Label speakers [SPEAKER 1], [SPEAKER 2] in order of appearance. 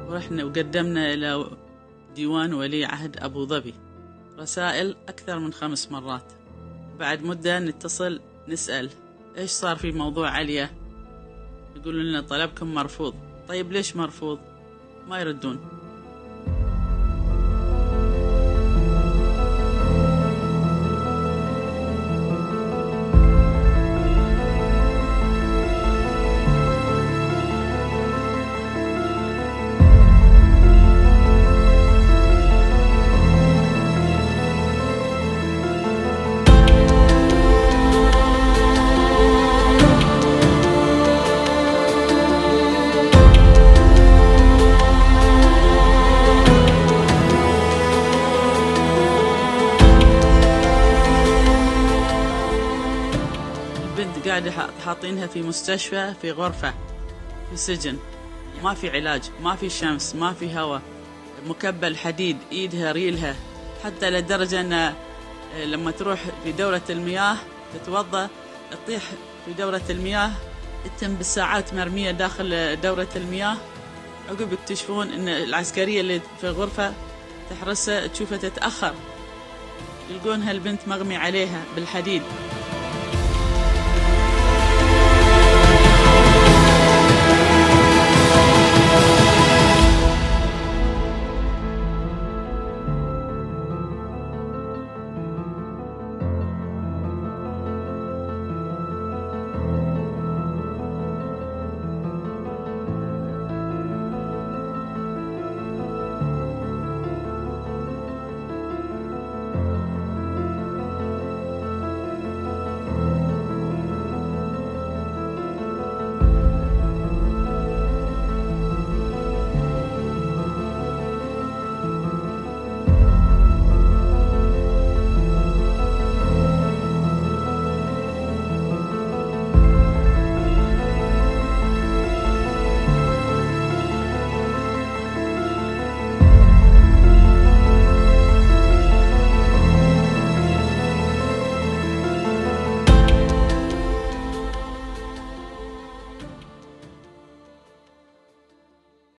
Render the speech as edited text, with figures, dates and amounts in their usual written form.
[SPEAKER 1] ورحنا وقدمنا إلى ديوان ولي عهد أبو ظبي رسائل أكثر من 5 مرات. بعد مدة نتصل نسأل إيش صار في موضوع عليا، يقولون لنا طلبكم مرفوض. طيب ليش مرفوض؟ ما يردون. البنت قاعدة حاطينها في مستشفى، في غرفة، في سجن، ما في علاج، ما في شمس، ما في هواء، مكبل حديد، ايدها ريلها، حتى لدرجة ان لما تروح في دورة المياه تتوضا تطيح في دورة المياه، تتم بالساعات مرمية داخل دورة المياه. عقب يكتشفون ان العسكرية اللي في الغرفة تحرسها تشوفها تتأخر، يلقونها البنت مغمي عليها بالحديد.